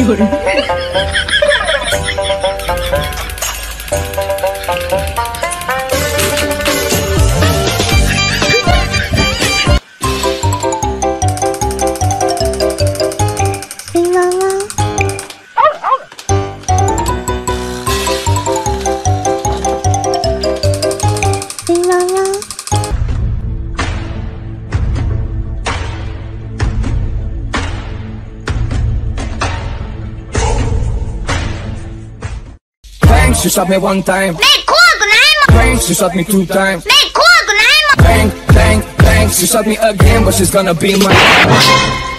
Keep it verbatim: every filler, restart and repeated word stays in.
有人。 冰汪汪。冰汪汪。 Bang, she shot me one time. Bang, she shot me two times. Bang, bang, bang, she shot me again, but she's gonna be mine.